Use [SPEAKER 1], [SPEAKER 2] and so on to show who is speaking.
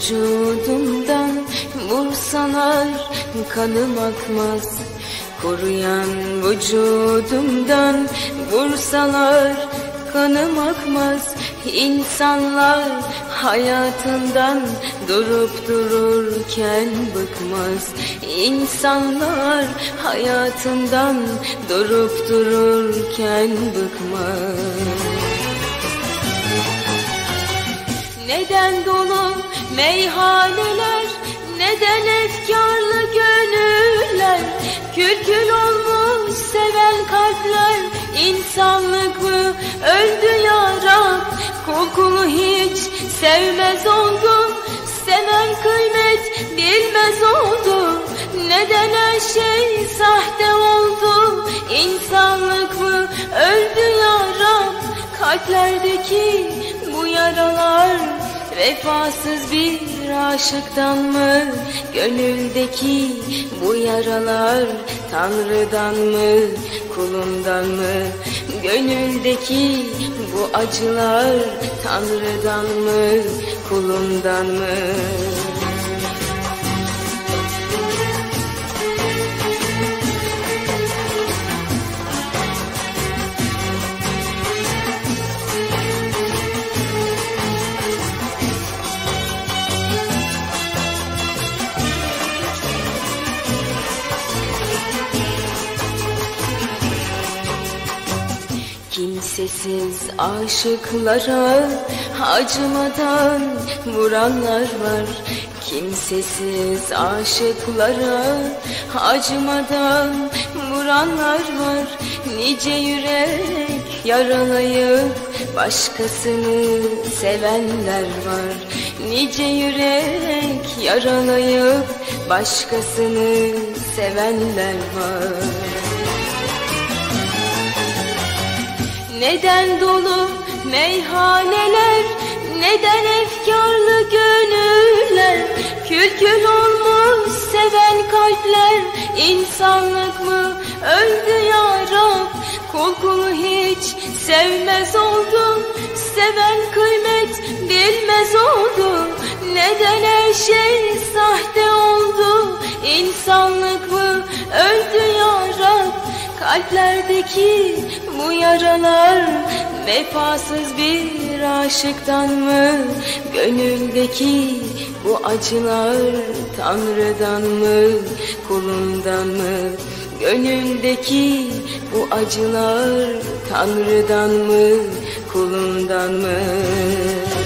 [SPEAKER 1] vücudumdan vursalar kanım akmaz. Koruyan vücudumdan vursalar kanım akmaz. İnsanlar hayatından durup dururken bıkmaz. İnsanlar hayatından durup dururken bıkmaz. Neden dolu meyhaneler, neden efkarlı gönüller, kül kül olmuş seven kalpler, insanlık mı öldü ya Rab? Kulunu hiç sevmez oldu, seven kıymet bilmez oldu. Neden her şey sahte oldu? İnsanlık mı öldü ya Rab? Kalplerdeki bu yaralar vefasız bir aşıktan mı? Gönüldeki bu yaralar Tanrı'dan mı, kulundan mı? Gönüldeki bu acılar Tanrı'dan mı, kulundan mı? Kimsesiz aşıklara acımadan vuranlar var. Kimsesiz aşıklara acımadan vuranlar var. Nice yürek yaralayıp başkasını sevenler var. Nice yürek yaralayıp başkasını sevenler var. Neden dolu meyhaneler, neden efkarlı gönüller, kül kül olmuş seven kalpler, insanlık mı öldü ya Rab? Kulunu hiç sevmez oldu, seven kıymet bilmez oldu. Neden her şey sahte oldu? İnsanlık mı öldü ya Rab? Kalplerdeki bu yaralar vefasız bir aşıktan mı? Gönüldeki bu acılar Tanrı'dan mı, kulundan mı? Gönüldeki bu acılar Tanrı'dan mı, kulundan mı?